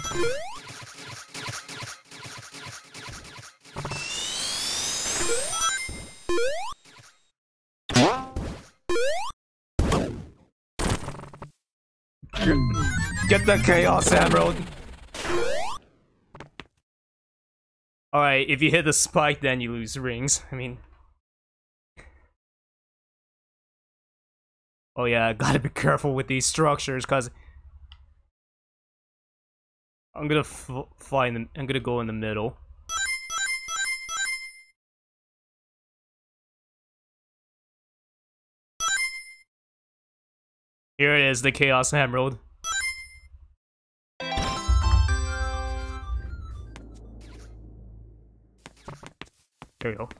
Get the Chaos Emerald! Alright, if you hit the spike, then you lose rings. I mean... Oh yeah, I gotta be careful with these structures, cause... I'm gonna find them. I'm gonna go in the middle. Here it is, the Chaos Emerald. There we go.